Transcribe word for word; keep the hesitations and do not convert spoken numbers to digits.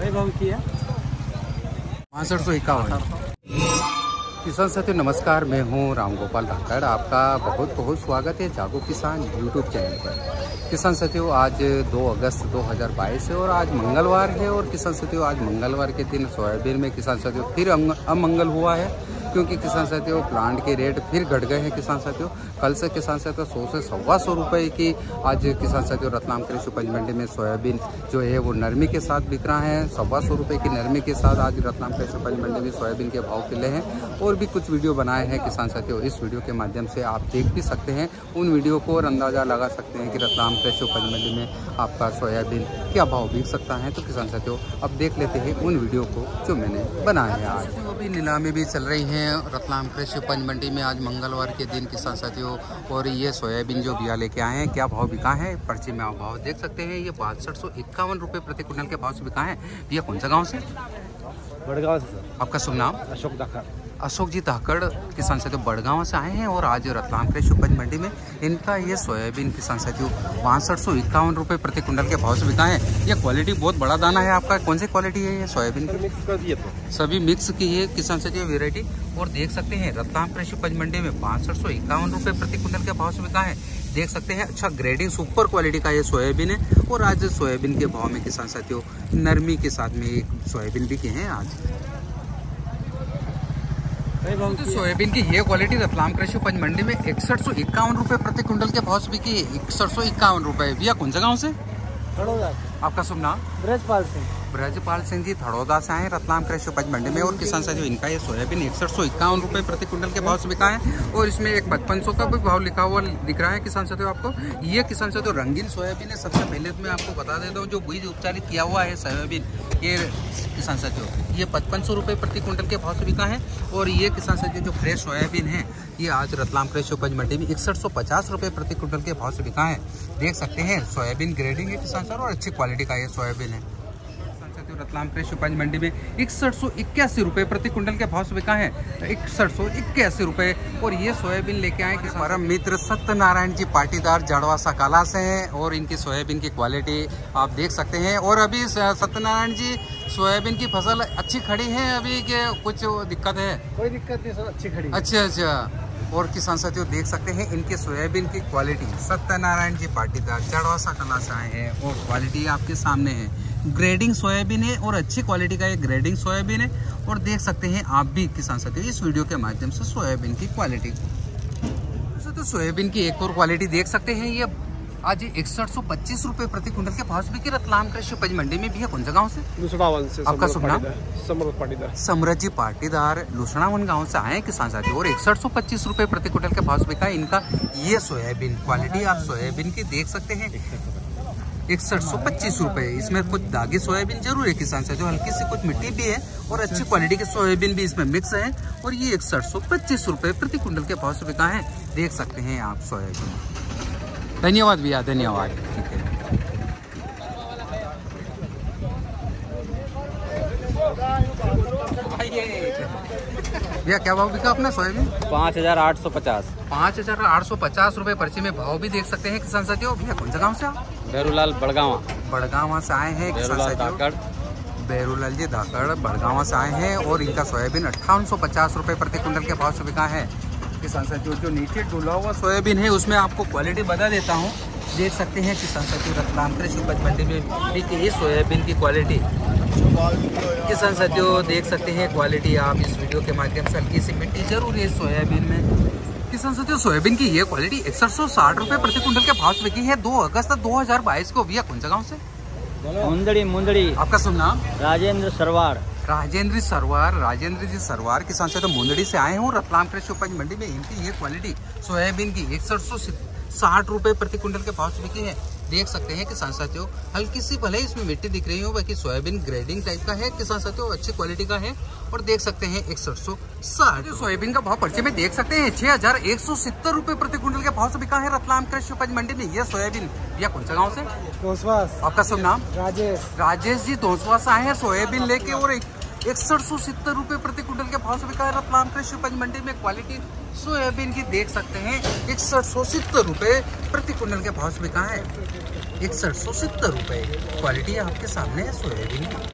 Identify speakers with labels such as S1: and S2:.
S1: भाव की है
S2: बासठ सौ इक्यावन। किसान साथियों नमस्कार, मैं हूं रामगोपाल धाकड़। आपका बहुत बहुत स्वागत है जागो किसान यूट्यूब चैनल पर। किसान साथियों आज दो अगस्त दो हज़ार बाईस है और आज मंगलवार है। और किसान साथियों आज मंगलवार के दिन सोयाबीन में किसान साथियों फिर अमंगल हुआ है, क्योंकि किसान साथियों प्लांट के रेट फिर घट गए हैं। किसान साथियों कल से किसान साथियों सौ से सवा सौ रुपये की आज किसान साथियों रतलाम कृषि उपज मंडी में सोयाबीन जो है वो नरमी के साथ बिक रहा है। सवा सौ रुपये की नरमी के साथ आज रतलाम कृषि उपज मंडी में सोयाबीन के भाव खिले हैं। और भी कुछ वीडियो बनाए हैं किसान साथियों, इस वीडियो के माध्यम से आप देख भी सकते हैं उन वीडियो को और अंदाज़ा लगा सकते हैं कि रतलाम कृषि उपज मंडी में आपका सोयाबीन क्या भाव बिक सकता है। तो किसान साथियों अब देख लेते हैं उन वीडियो को जो मैंने बनाया है। आज अभी नीलामी भी चल रही है रतलाम कृषि उपज मंडी में आज मंगलवार के दिन किसान साथियों। और ये सोयाबीन जो बिया लेके आए हैं क्या भाव बिका है, पर्ची में आप भाव देख सकते हैं। ये बासठ सौ इक्यावन रुपये प्रति क्विंटल के भाव से बिका है। भैया कौन सा गाँव से?
S1: बड़गांव से सर।
S2: आपका शुभ नाम?
S1: अशोक धाकड़।
S2: अशोक जी धाकड़ किसान साथियों बड़गांव से आए हैं और आज रतलाम कृषि उपज मंडी में इनका ये सोयाबीन किसान साथियों बासठ सौ इक्यावन रुपये प्रति क्विंटल के भाव से बिका है। ये क्वालिटी बहुत बड़ा दाना है आपका, कौन सी क्वालिटी है ये सोयाबीन की?
S1: मिक्स कर दिए तो
S2: सभी मिक्स की है किसान साथियों वेरायटी। और देख सकते हैं रतलाम कृषि उपज मंडी में बासठ सौ इक्यावन रुपये प्रति क्विंटल के भाव से बिका है। देख सकते हैं अच्छा ग्रेडिंग सुपर क्वालिटी का ये सोयाबीन है। और आज सोयाबीन के भाव में किसान साथियों नरमी के साथ में एक सोयाबीन बिके हैं आज। तो सोयाबीन की ये क्वालिटी रतलाम कृषि उपज मंडी में इकसठ सौ इक्यावन रुपये प्रति क्विंटल के भाव से बिकी है। इकसठ सौ इक्यावन रुपये। भैया कौन सा गाँव से?
S1: थड़ोदा।
S2: आपका शुभ नाम?
S1: ब्रजपाल सिंह।
S2: ब्रजपाल सिंह जी थड़ोदा से आए रतलाम कृषि उपज मंडी में। और किसान साथियों इनका ये सोयाबीन इकसठ सौ इक्यावन रुपये प्रति क्विंटल के भाव से बिका है। और इसमें एक पचपन सौ का भी भाव लिखा हुआ दिख रहा है किसान साथियों आपको। ये किसान साथियों रंगीन सोयाबीन है। सबसे पहले तो मैं आपको बता देता हूँ जो बीज उपचारित किया हुआ है सोयाबीन ये किसान साथियों ये पचपन सौ रुपये प्रति क्विंटल के भाव से बिका है। और ये किसान साथियों जो फ्रेश सोयाबीन है ये आज रतलाम कृषि उपज मंडी में इकसठ सौ पचास रुपये प्रति क्विंटल के भाव से बिका है। देख सकते हैं सोयाबीन ग्रेडिंग है किसान साथियों और अच्छी क्वालिटी का ये सोयाबीन है। रतलाम कृषि उपज मंडी में इकसठ सौ इक्यासी रुपये प्रति क्विंटल के भाव से बिका है। इकसठ सौ इक्यासी रुपये। और ये सोयाबीन लेके आए कि हमारा मित्र सत्यनारायण जी पाटीदार जड़वा सकाला से हैं। और इनकी सोयाबीन की क्वालिटी आप देख सकते हैं। और अभी सत्यनारायण जी सोयाबीन की फसल अच्छी खड़ी है अभी के कुछ दिक्कत है?
S1: कोई दिक्कत नहीं सर, अच्छी खड़ी।
S2: अच्छा अच्छा। और किसान साथियों देख सकते हैं इनके सोयाबीन की क्वालिटी सत्यनारायण जी पाटीदार जड़वा सकाला से आए हैं और क्वालिटी आपके सामने है। ग्रेडिंग सोयाबीन है और अच्छी क्वालिटी का ये ग्रेडिंग सोयाबीन है। और देख सकते हैं आप भी किसान साथियों इस वीडियो के माध्यम से सोयाबीन की क्वालिटी तो सोयाबीन की एक और क्वालिटी देख सकते हैं। ये आज इकसठ सौ पच्चीस रुपये प्रति क्विंटल के भाव से बिकी रतलाम कृषि उपज मंडी में। भी है कौन सा गाँव से?
S1: लुसड़ावन से।
S2: आपका शुभ नाम?
S1: समरत पाटीदार।
S2: समरत जी पाटीदार लुसड़ावन गांव से आए किसान साथियों। और इकसठ सौ पच्चीस रुपये प्रति क्विंटल के भाव से बिका है इनका ये सोयाबीन। क्वालिटी आप सोयाबीन की देख सकते हैं इकसठ सौ पच्चीस रुपये। इसमें कुछ दागी सोयाबीन जरूर है किसान साथियों, हल्की सी कुछ मिट्टी भी है और अच्छी क्वालिटी की सोयाबीन भी इसमें मिक्स है। और ये इकसठ सौ पच्चीस रुपये प्रति क्विंटल के भाव से बिका है। देख सकते हैं आप सोयाबीन। धन्यवाद भैया, धन्यवाद। ठीक है भैया क्या भाव बिका अपना सोयाबीन?
S1: पाँच हजार आठ सौ पचास।
S2: पाँच हजार आठ सौ पचास रुपये पर्ची में भाव भी देख सकते हैं किसान साथियों। भैया कौन सा गाँव से आप?
S1: बैरूलाल बड़गावा।
S2: बड़गावा से आए हैं किसान साथियों। बैरूलाल जी धाकड़ बड़गावा से आए हैं। और इनका सोयाबीन अट्ठावन सौ पचास रुपये प्रति क्विंटल के भाव से बिका है किसान साथियों। जो नीचे डुला हुआ सोयाबीन है उसमें आपको क्वालिटी बता देता हूँ। देख सकते हैं किसान साथियों रतलाम कृषि उपज मंडी में देखिए सोयाबीन की क्वालिटी किसान साथियों देख सकते हैं क्वालिटी आप इस वीडियो के माध्यम से। हल्की सी मिट्टी जरूर है सोयाबीन में किसान साथियों। सोयाबीन की ये क्वालिटी इकसठ सौ साठ रुपये प्रति क्विंटल के भाव से बिकी है दो अगस्त दो हजार बाईस को। भैया कौन सा गाँव से?
S1: मुंदड़ी। मुंदड़ी।
S2: आपका शुभ नाम?
S1: राजेंद्र सरवार।
S2: राजेंद्र सरवार राजेंद्र जी सरवार किसान साथियों मुंदड़ी से आए हैं। रतलाम कृषि उपज मंडी में इनकी ये क्वालिटी सोयाबीन की इकसठ सौ साठ रुपये प्रति क्विंटल के भाव से बिकी है। देख सकते हैं किसान साथियों हल्की सी भले इसमें मिट्टी दिख रही हो, बाकी सोयाबीन ग्रेडिंग टाइप का है किसान साथियों, अच्छी क्वालिटी का है। और देख सकते हैं इकसठ सौ साठ सोयाबीन का भाव पर्चे में देख सकते हैं छह हजार एक सौ सत्तर रुपये प्रति क्विंटल के भाव से बिका है रतलाम कृषि उपज मंडी में यह सोयाबीन। भैया कौन सा गाँव से?
S1: दोसवास।
S2: आपका शुभ नाम?
S1: राजेश।
S2: राजेश जी दोसवा से आए हैं सोयाबीन लेके। और इकसठ सौ सत्तर रुपये प्रति क्विंटल के भाव से बिका है रतलाम कृषि उपज मंडी में। क्वालिटी सोयाबीन की देख सकते हैं इकसठ सौ सत्तर रुपये प्रति क्विंटल के भाव से बिका है। इकसठ सौ सत्तर रुपये क्वालिटी आपके सामने है सोयाबीन की।